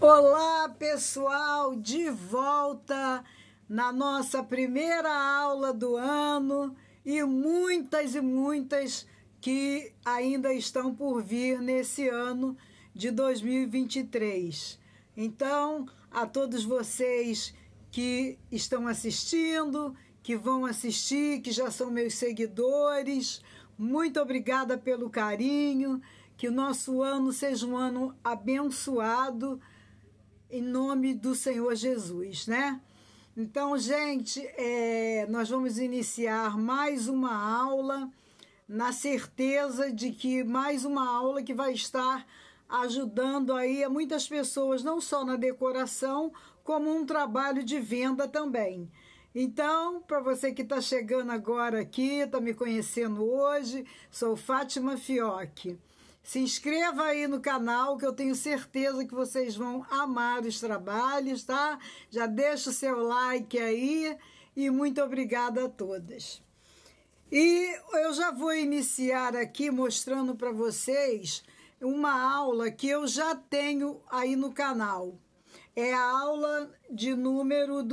Olá, pessoal, de volta na nossa primeira aula do ano e muitas que ainda estão por vir nesse ano de 2023. Então, a todos vocês que estão assistindo, que vão assistir, que já são meus seguidores, muito obrigada pelo carinho, que o nosso ano seja um ano abençoado, em nome do Senhor Jesus, né? Então, gente, nós vamos iniciar mais uma aula, na certeza de que mais uma aula que vai estar ajudando aí a muitas pessoas, não só na decoração, como um trabalho de venda também. Então, para você que está chegando agora aqui, está me conhecendo hoje, sou Fátima Fiocchi. Se inscreva aí no canal, que eu tenho certeza que vocês vão amar os trabalhos, tá? Já deixa o seu like aí e muito obrigada a todas. E eu já vou iniciar aqui mostrando para vocês uma aula que eu já tenho aí no canal. É a aula de número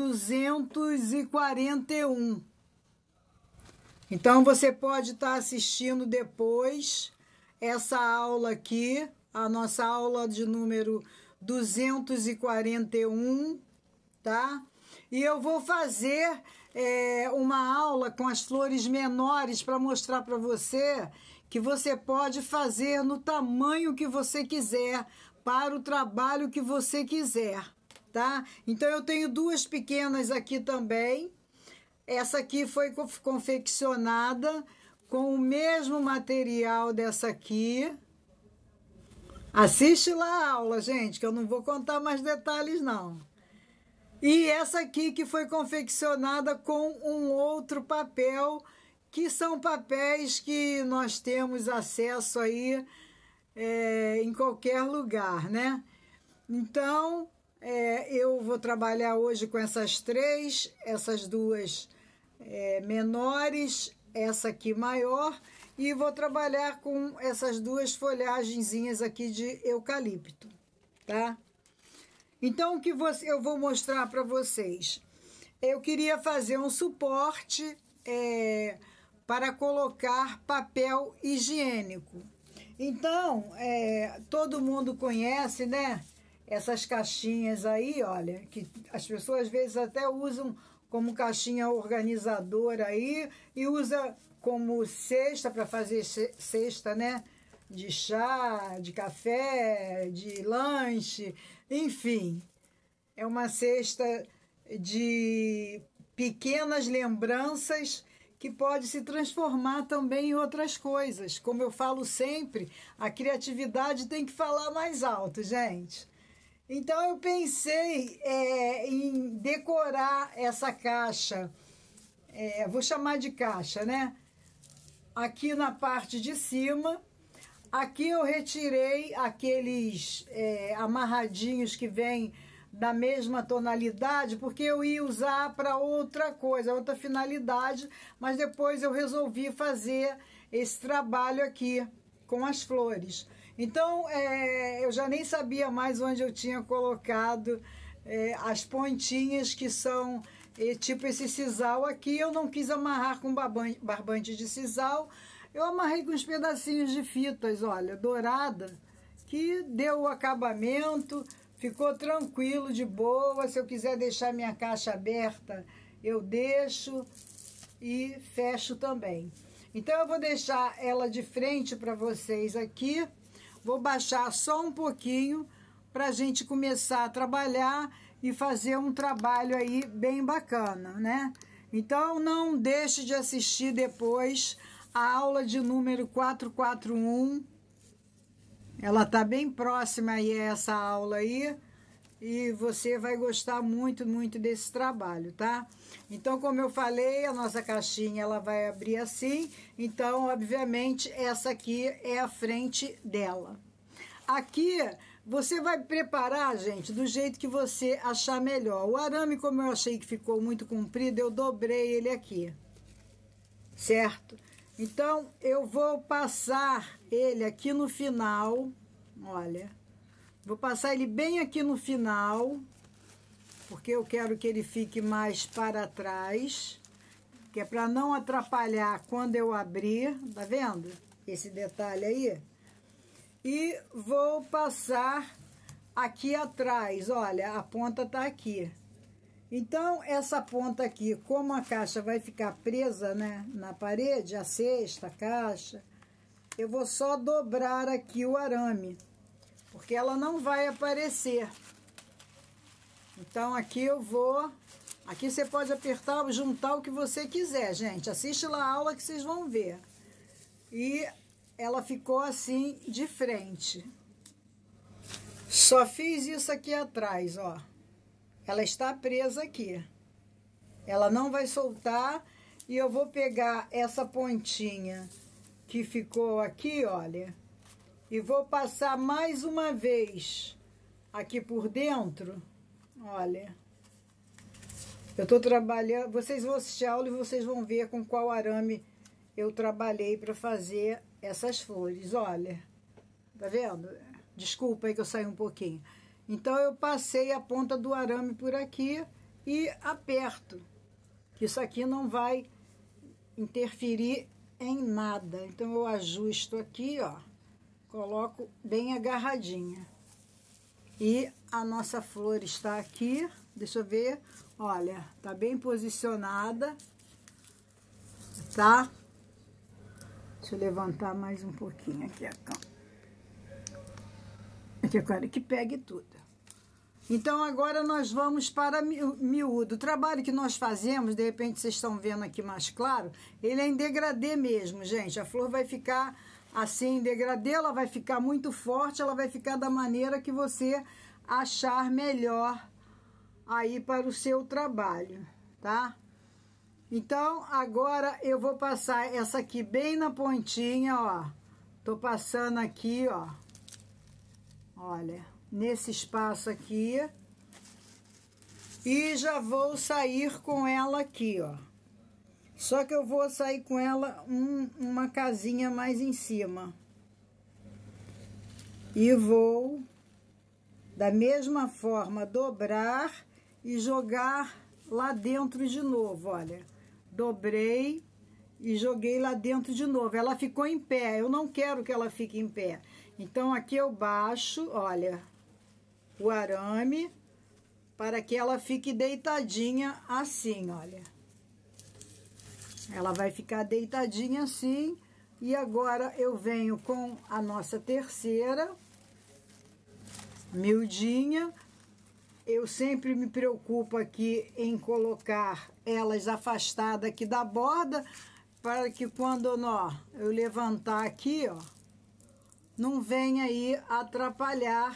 241. Então, você pode estar assistindo depois essa aula aqui, a nossa aula de número 241, tá? E eu vou fazer uma aula com as flores menores para mostrar para você que você pode fazer no tamanho que você quiser, para o trabalho que você quiser, tá? Então, eu tenho duas pequenas aqui também. Essa aqui foi confeccionada com o mesmo material dessa aqui. Assiste lá a aula, gente, que eu não vou contar mais detalhes, não. E essa aqui que foi confeccionada com um outro papel, que são papéis que nós temos acesso aí em qualquer lugar, né? Então, eu vou trabalhar hoje com essas três, essas duas menores, essa aqui maior, e vou trabalhar com essas duas folhagenzinhas aqui de eucalipto, tá? Então, o que eu vou mostrar para vocês? Eu queria fazer um suporte para colocar papel higiênico. Então, todo mundo conhece, né? Essas caixinhas aí, olha, que as pessoas às vezes até usam como caixinha organizadora aí e usa como cesta para fazer cesta, né? De chá, de café, de lanche, enfim. É uma cesta de pequenas lembranças que pode se transformar também em outras coisas. Como eu falo sempre, a criatividade tem que falar mais alto, gente. Então, eu pensei em decorar essa caixa, vou chamar de caixa, né? Aqui na parte de cima, aqui eu retirei aqueles amarradinhos que vêm da mesma tonalidade, porque eu ia usar para outra coisa, outra finalidade, mas depois eu resolvi fazer esse trabalho aqui com as flores. Então, eu já nem sabia mais onde eu tinha colocado as pontinhas que são tipo esse sisal aqui. Eu não quis amarrar com barbante de sisal, eu amarrei com uns pedacinhos de fitas, olha, dourada, que deu o acabamento, ficou tranquilo, de boa. Se eu quiser deixar minha caixa aberta, eu deixo e fecho também. Então, eu vou deixar ela de frente para vocês aqui. Vou baixar só um pouquinho para a gente começar a trabalhar e fazer um trabalho aí bem bacana, né? Então, não deixe de assistir depois a aula de número 441. Ela tá bem próxima aí a essa aula aí e você vai gostar muito desse trabalho, tá? Então, como eu falei, a nossa caixinha ela vai abrir assim, então, obviamente, essa aqui é a frente dela. Aqui, você vai preparar, gente, do jeito que você achar melhor. O arame, como eu achei que ficou muito comprido, eu dobrei ele aqui, certo? Então, eu vou passar ele aqui no final, olha, Vou passar ele bem aqui no final, porque eu quero que ele fique mais para trás, que é para não atrapalhar quando eu abrir, tá vendo? Esse detalhe aí. E vou passar aqui atrás, olha, a ponta tá aqui. Então, essa ponta aqui, como a caixa vai ficar presa, né, na parede, a cesta, a caixa, eu vou só dobrar aqui o arame, porque ela não vai aparecer. Então, aqui eu vou... Aqui você pode apertar, juntar o que você quiser, gente. Assiste lá a aula que vocês vão ver. E ela ficou assim, de frente. Só fiz isso aqui atrás, ó. Ela está presa aqui. Ela não vai soltar. E eu vou pegar essa pontinha que ficou aqui, olha. E vou passar mais uma vez aqui por dentro. Olha. Eu tô trabalhando... Vocês vão assistir a aula e vocês vão ver com qual arame eu trabalhei para fazer essas flores. Olha. Tá vendo? Desculpa aí que eu saí um pouquinho. Então, eu passei a ponta do arame por aqui e aperto. Isso aqui não vai interferir em nada. Então, eu ajusto aqui, ó. Coloco bem agarradinha. E a nossa flor está aqui. Deixa eu ver. Olha, tá bem posicionada. Tá? Deixa eu levantar mais um pouquinho aqui a câmera. Aqui eu quero que pegue tudo. Então, agora nós vamos para miúdo. O trabalho que nós fazemos, de repente vocês estão vendo aqui mais claro, ele é em degradê mesmo, gente. A flor vai ficar assim em degradê, ela vai ficar muito forte, ela vai ficar da maneira que você achar melhor aí para o seu trabalho, tá? Então, agora eu vou passar essa aqui bem na pontinha, ó. Tô passando aqui, ó. Olha, nesse espaço aqui. E já vou sair com ela aqui, ó. Só que eu vou sair com ela uma casinha mais em cima. E vou, da mesma forma, dobrar e jogar lá dentro de novo, olha. Dobrei e joguei lá dentro de novo. Ela ficou em pé, eu não quero que ela fique em pé. Então, aqui eu baixo, olha, o arame, para que ela fique deitadinha assim, olha. Ela vai ficar deitadinha assim. E agora eu venho com a nossa terceira, miudinha. Eu sempre me preocupo aqui em colocar elas afastadas aqui da borda, para que quando eu levantar aqui, ó, não venha aí atrapalhar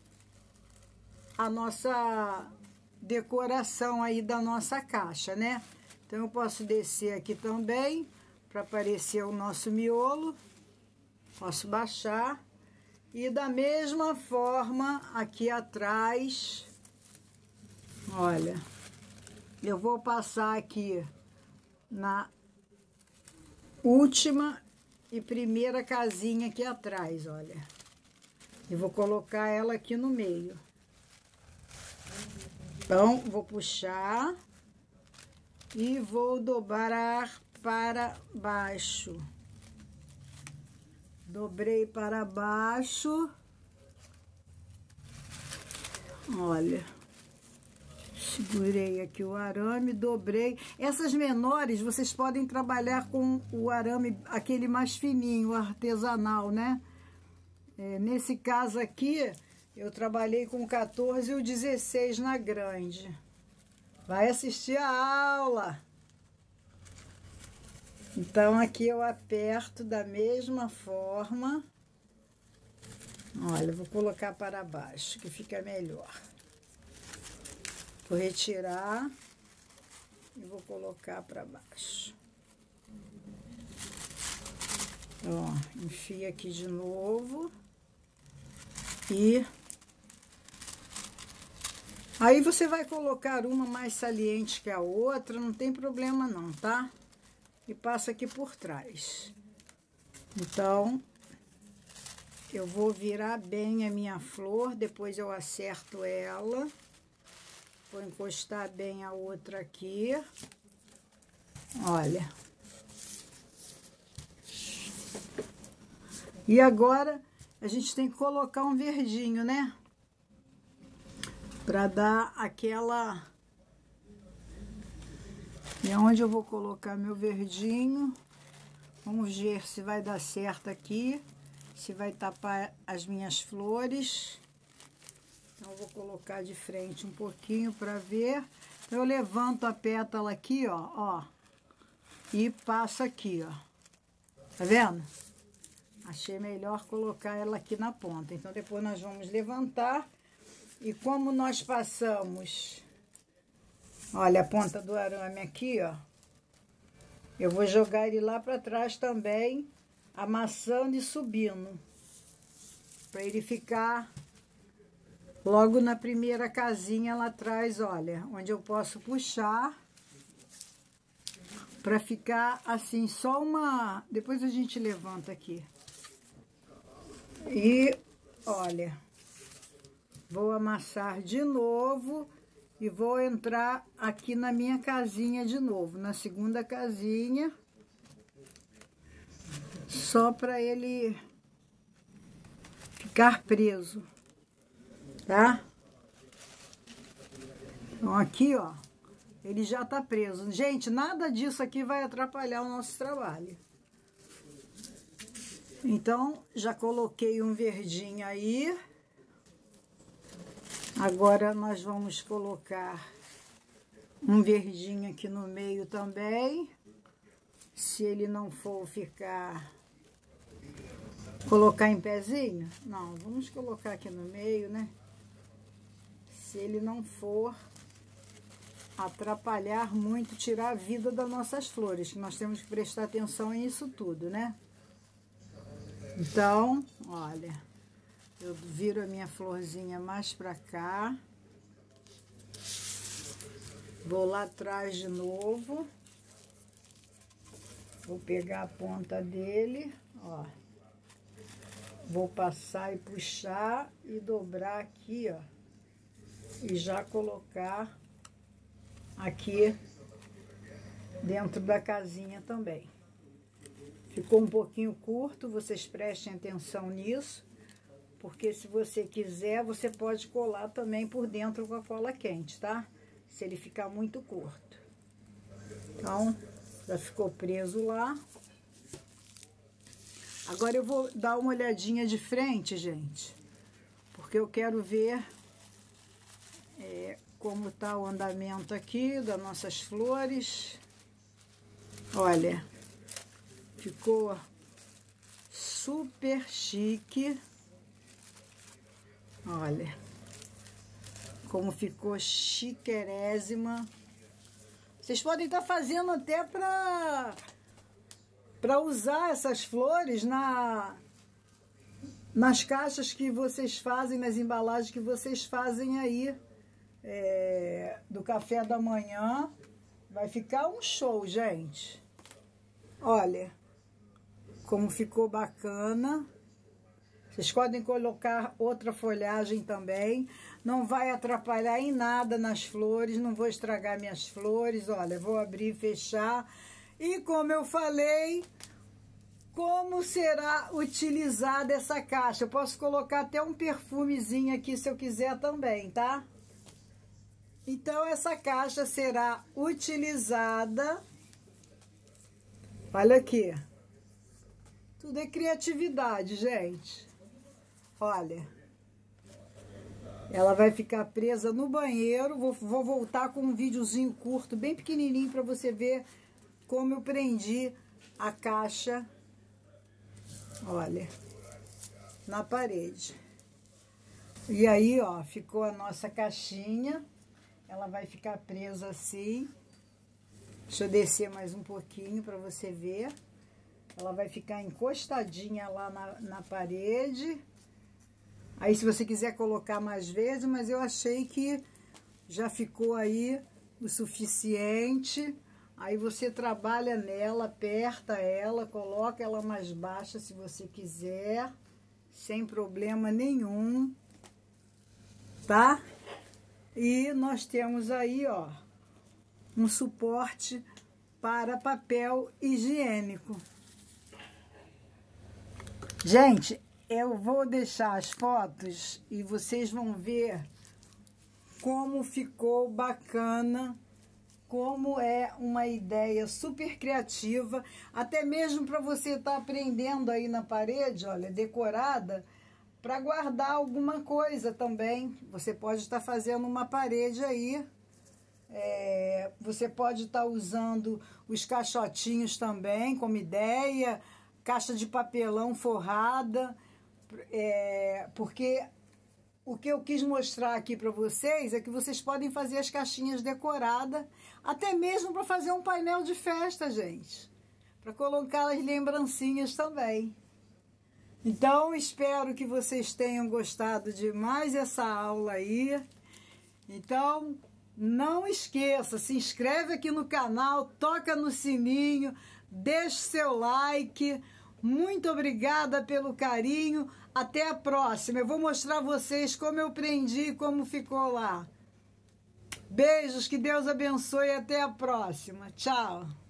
a nossa decoração aí da nossa caixa, né? Então, eu posso descer aqui também, para aparecer o nosso miolo. Posso baixar. E da mesma forma, aqui atrás, olha, eu vou passar aqui na última e primeira casinha aqui atrás, olha. E vou colocar ela aqui no meio. Então, vou puxar e vou dobrar para baixo. Dobrei para baixo. Olha. Segurei aqui o arame, dobrei. Essas menores, vocês podem trabalhar com o arame, aquele mais fininho, artesanal, né? Nesse caso aqui, eu trabalhei com o 14 e o 16 na grande. Vai assistir a aula. Então, aqui eu aperto da mesma forma. Olha, vou colocar para baixo, que fica melhor. Vou retirar e vou colocar para baixo. Ó, enfia aqui de novo. E aí você vai colocar uma mais saliente que a outra, não tem problema não, tá? E passa aqui por trás. Então, eu vou virar bem a minha flor, depois eu acerto ela. Vou encostar bem a outra aqui. Olha. E agora a gente tem que colocar um verdinho, né? Para dar aquela... E onde eu vou colocar meu verdinho? Vamos ver se vai dar certo aqui. Se vai tapar as minhas flores. Então, eu vou colocar de frente um pouquinho para ver. Eu levanto a pétala aqui, ó. E passo aqui, ó. Tá vendo? Achei melhor colocar ela aqui na ponta. Então, depois nós vamos levantar. E como nós passamos... Olha a ponta do arame aqui, ó. Eu vou jogar ele lá para trás também, amassando e subindo. Para ele ficar logo na primeira casinha lá atrás, olha. Onde eu posso puxar. Para ficar assim, só uma... Depois a gente levanta aqui. E, olha. Vou amassar de novo. E vou entrar aqui na minha casinha de novo, na segunda casinha. Só para ele ficar preso, tá? Então, aqui, ó, ele já tá preso. Gente, nada disso aqui vai atrapalhar o nosso trabalho. Então, já coloquei um verdinho aí. Agora, nós vamos colocar um verdinho aqui no meio também. Se ele não for ficar... Colocar em pezinho? Não, vamos colocar aqui no meio, né? Se ele não for atrapalhar muito, tirar a vida das nossas flores, que nós temos que prestar atenção nisso tudo, né? Então, olha... Eu viro a minha florzinha mais pra cá. Vou lá atrás de novo. Vou pegar a ponta dele, ó. Vou passar e puxar e dobrar aqui, ó. E já colocar aqui dentro da casinha também. Ficou um pouquinho curto, vocês prestem atenção nisso. Porque se você quiser, você pode colar também por dentro com a cola quente, tá? Se ele ficar muito curto. Então, já ficou preso lá. Agora eu vou dar uma olhadinha de frente, gente. Porque eu quero ver como tá o andamento aqui das nossas flores. Olha, ficou super chique. Olha, como ficou chiquerésima. Vocês podem estar fazendo até para usar essas flores nas caixas que vocês fazem, nas embalagens que vocês fazem aí do café da manhã. Vai ficar um show, gente. Olha, como ficou bacana. Vocês podem colocar outra folhagem também. Não vai atrapalhar em nada nas flores. Não vou estragar minhas flores. Olha, vou abrir e fechar. E como eu falei, como será utilizada essa caixa? Eu posso colocar até um perfumezinho aqui se eu quiser também, tá? Então, essa caixa será utilizada... Olha aqui. Tudo é criatividade, gente. Olha, ela vai ficar presa no banheiro. Vou voltar com um videozinho curto, bem pequenininho, para você ver como eu prendi a caixa, olha, na parede. E aí, ó, ficou a nossa caixinha. Ela vai ficar presa assim. Deixa eu descer mais um pouquinho para você ver. Ela vai ficar encostadinha lá na parede. Aí, se você quiser colocar mais vezes, mas eu achei que já ficou aí o suficiente. Aí, você trabalha nela, aperta ela, coloca ela mais baixa se você quiser. sem problema nenhum, tá? E nós temos aí, ó, um suporte para papel higiênico. Gente, eu vou deixar as fotos e vocês vão ver como ficou bacana, como é uma ideia super criativa, até mesmo para você estar aprendendo aí na parede, olha, decorada, para guardar alguma coisa também. Você pode estar fazendo uma parede aí, você pode estar usando os caixotinhos também como ideia, caixa de papelão forrada, porque o que eu quis mostrar aqui para vocês é que vocês podem fazer as caixinhas decoradas, até mesmo para fazer um painel de festa, gente. Para colocar as lembrancinhas também. Então, espero que vocês tenham gostado de mais essa aula aí. Então, não esqueça, se inscreve aqui no canal, toca no sininho, deixe seu like. Muito obrigada pelo carinho. Até a próxima. Eu vou mostrar a vocês como eu prendi e como ficou lá. Beijos, que Deus abençoe e até a próxima. Tchau.